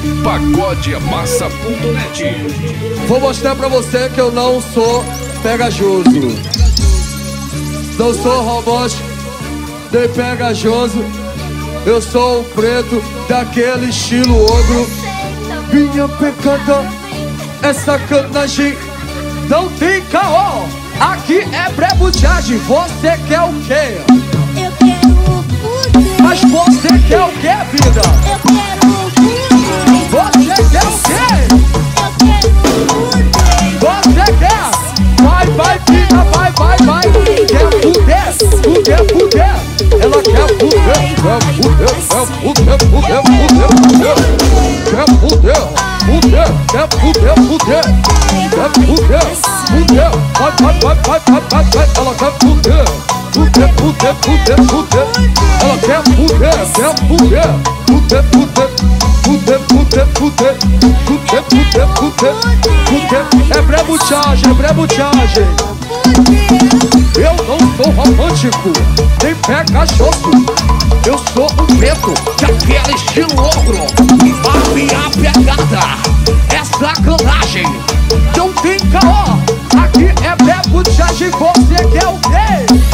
pagodemassa.net. Vou mostrar pra você que eu não sou pegajoso. Não sou romântico, nem pegajoso. Eu sou um preto daquele estilo ogro. Minha pegada é sacanagem, não tem caô. Aqui é pré-butiagem. Você quer o quê? Eu quero fuder. Mas você quer o quê, vida? Eu quero fuder. Você quer o quê? Eu quero fuder. Você quer? Vai, vai, vida, vai, vai, vai. Quer fuder, fuder, fuder. Ela quer fuder, quer fuder, quer fuder, fuder, fuder, fuder. Quer fuder, fuder, quer fuder, fuder. Quer fuder, fuder. Vai, vai, vai, vai, vai, vai, vai. Ela quer fuder, fuder, fuder, fuder, fuder. Ela quer fuder, quer fuder. Fuder, fuder, fuder, fuder, fuder. Fuder, fuder, fuder, fuder. É pré-butiagem, é pré-butiagem. Eu não sou romântico, nem pegajoso. Eu sou um preto daquele estilo ogro. E a minha pegada é sacanagem, não tem caô. Aqui é pré-butiagem. Você quer o quê?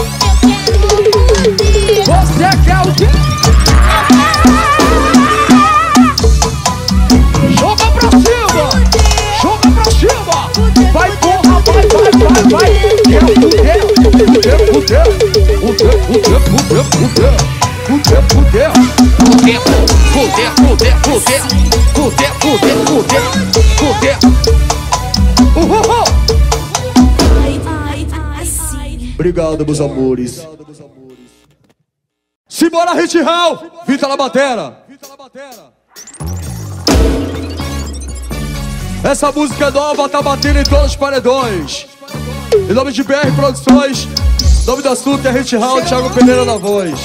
Você quer o quê? Joga pra cima! Joga pra cima! Vai, porra, vai, vai, vai, vai! Quer fuder, fuder, fuder, fuder, fuder, fuder, fuder, fuder, fuder, fuder, fuder, fuder, fuder, fuder, fuder, fuder, fuder. Obrigado, meus amores. Simbora, Hit Hall! Vita na batera! Essa música nova tá batendo em todos os paredões. Em nome de BR Produções, nome do assunto é Hit Hall, Thiago Pereira na voz.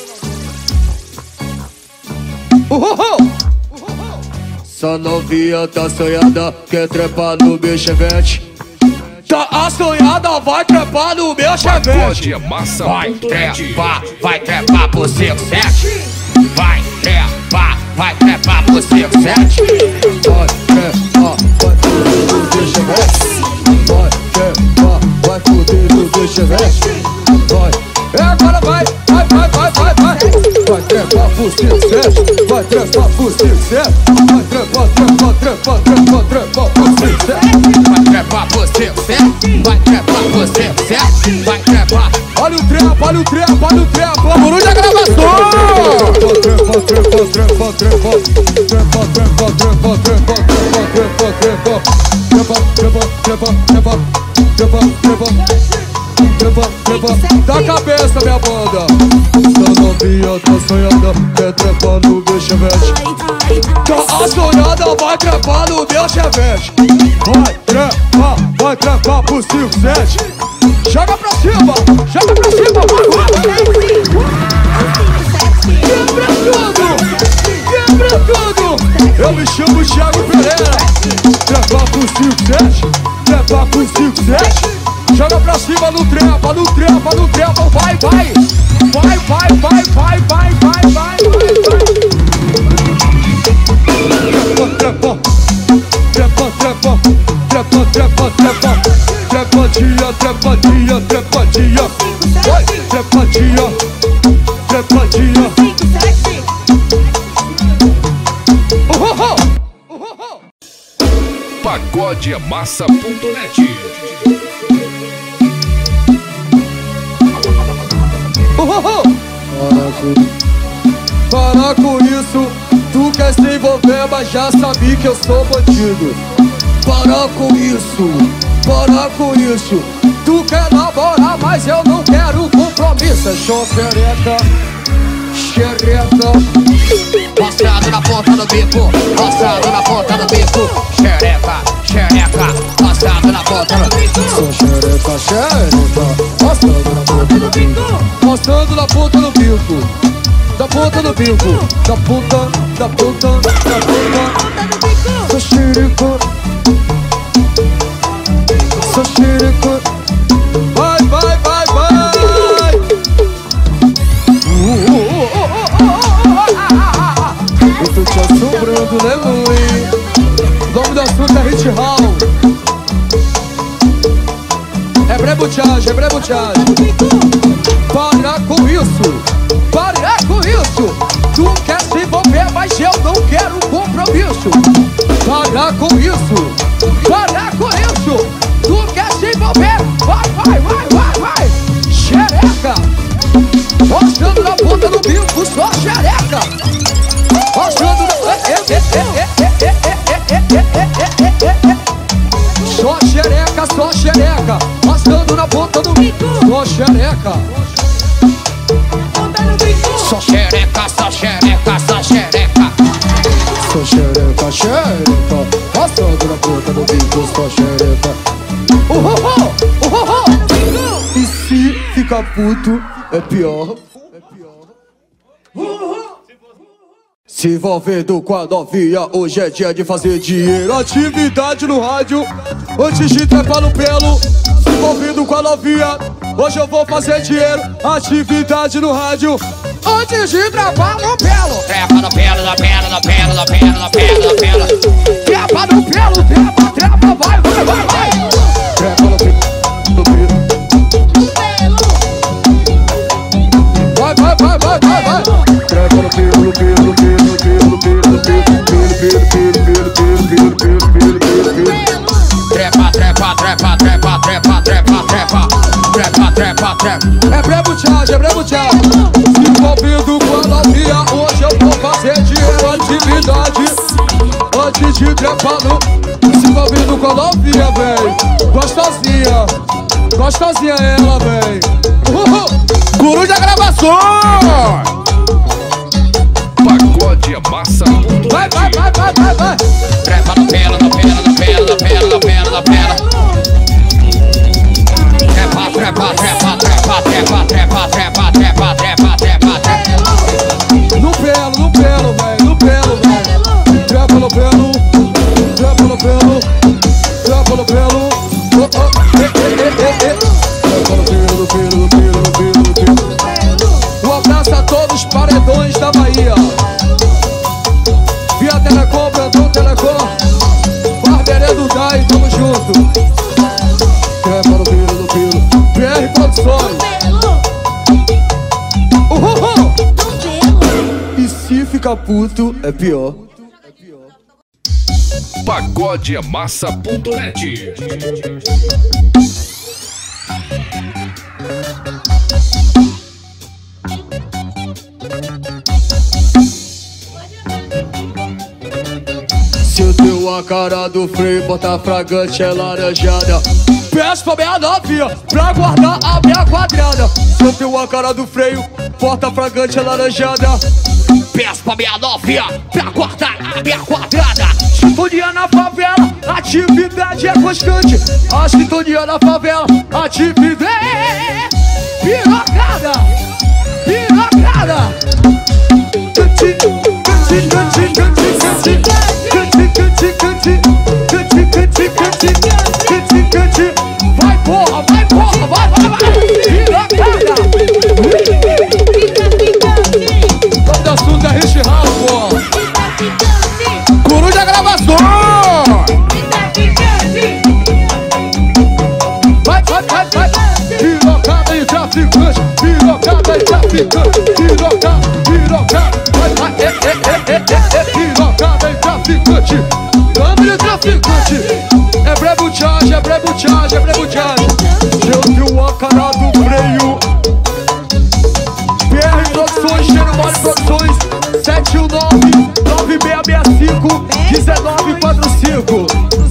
Essa novinha tá sonhada, quer trepar no meu chevette. Tá assanhada, vai trepar no meu chevette. Vai trepar, vai trepar pro 57. Vai trepar pro 57. Vai trepar, vai fuder no meu chevette. Vai trepar, vai fuder no meu chevette. Vai, agora vai, vai, vai, vai, vai, vai. Vai trepar pro 57, vai trepar pro 57. Vai trepar, trepar, trepar, trepar, trepar pro 57. Vai trepar pro 57, vai trepar pro 57, vai trepar. Olha o trepa, olha o trepa, olha o trepa. Por onde a gravação? Trepa, trepa, trepa, trepa, trepa, trepa, trepa, trepa, trepa, trepa, trepa, trepa, trepa, trepa, trepa, trepa, trepa, trepa, da cabeça, minha banda. Essa novinha tá sonhada, quer trepar no meu chevette. Tá assanhada, vai trepar no meu chevette. Vai trepar pro 57. Joga pra cima, vai, vai. Quebra tudo. Eu me chamo Thiago Pereira. Trepa pro 57, trepa pro 57. Joga pra cima no trepa, no trepa, no trepa. Vai, vai. Vai, vai, vai, vai, vai, vai, vai, vai. Trepa, trepa, trepa, trepa, trepa, trepa. Trepadinha, trepadinha, trepadinha. Vai, trepadinha, trepadinha. pagodemassa.net. Para com isso, tu quer se envolver, mas já sabia que eu sou bandido. Para com isso, para com isso. Tu quer namorar, mas eu não quero compromisso. É xereca, xereca. Mostrado na ponta do bico, mostrado na ponta do bico. Xereca, xereca, mostrado na ponta do bico. Sou xereca, xereca, mostrando na ponta do bico. Mostrando na ponta do bico. Da ponta do bico, da ponta, da ponta, da ponta. Sou xereca, sou xereca. Vai, vai, vai, vai. Eu tô te assumindo. Cobrando lemuri. O nome do assunto é Hit Hall. É brebuchagem, é brebuchagem. Para com isso, para com isso. Tu quer se envolver, mas eu não quero compromisso. Para com isso, para com isso. Tu quer se envolver, vai, vai, vai, vai, vai. Xereca, mostrando na ponta do bico, só xereca. Mostrando na... Só xereca, só xereca. Mostrando na ponta do bico, só xereca. Só xereca, só xereca, só xereca. Só xereca, xereca. Mostrando na ponta do bico, só xereca. E se ficar puto, é pior. Se envolvendo com a novinha, hoje é dia de fazer dinheiro. Atividade no rádio, antes de trepar no pelo. Se envolvendo com a novinha, hoje eu vou fazer dinheiro. Atividade no rádio, antes de trepar no pelo. Trepa no pelo, no pelo, no pelo, no pelo, no pelo, no pelo. Trepa no pelo, trepa, trepa, vai, vai, vai, vai. Trepa no pelo, no pelo. Vai, vai, vai, vai, vai, vai. Trepa no pelo, no pelo, no pelo, no pelo, no pelo, no pelo, trepa, trepa, trepa, trepa, trepa, trepa, trepa, trepa, trepa, trepa. É brebuchagem, é brebuchagem. Se envolvendo com a novinha, hoje eu vou fazer dinheiro. Atividade, antes de trepar no... Se envolvendo com a novinha, véi. Gostosinha, gostosinha ela, véi. Coruja Gravações. Pagode é massa. Vai, vai, vai, vai, vai, vai. Trepa no pelo, no pelo, no pelo, no pelo, no pelo, no pelo. Trepa, trepa, trepa, trepa, trepa, trepa, trepa, trepa, trepa, trepa, trepa. No pelo, véi, no pelo, véi. Trepa no pelo, trepa no pelo, trepa no pelo. Trepa no pelo, no pelo, no pelo, no pelo, no pelo. Um abraço a todos os paredões da Bahia. Via Telecom, Brandão Telecom, Barbearia do Dai, tamo junto. Trepa no pelo, no pelo. PR Produções. E se ficar puto, é pior. Pagode é massa.net. Se eu tenho a cara do freio, bota a fragante é laranjada. Peço pra minha novinha pra guardar a minha quadrada. Se eu tenho a cara do freio, bota a fragante é laranjada. Peço pra minha novinha pra guardar a minha quadrada. Sintonia na favela, atividade é constante. A sintonia na favela, atividade pirocada, pirocada. Cante, cante, cante, cante, cante. Cante, cante, cante, cante, cante, cante, cante, cante. Vai porra, vai porra, vai, vai, vai. Pirocada. O nome do assunto é Hit Hall, porra. Coruja Gravações. Vai, vai, vai, vai. Pirocada e traficante, pirocada e traficante, pirocada, pirocada. Vai, vai, pirocada e traficante, câmbio de traficante. É brebuchagem, é brebuchagem, é brebuchagem. Eu tenho a cara do freio. PR Produções, Cheiro Mole Produções, 719-9665-1945.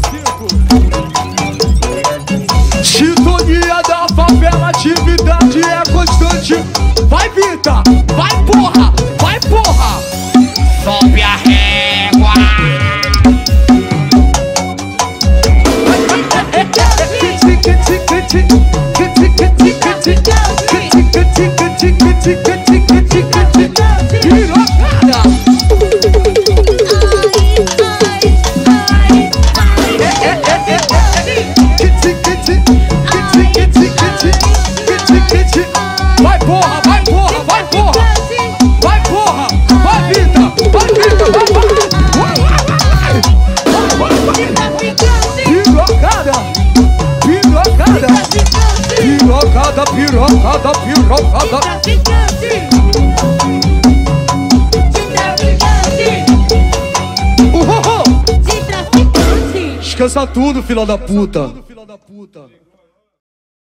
Sintonia da favela, atividade é constante. Vai, Vita, vai, porra, vai, porra. Sobe a régua. pirocada, pirocada, pirocada. Traficante. De traficante. Esqueça tudo, filha da puta.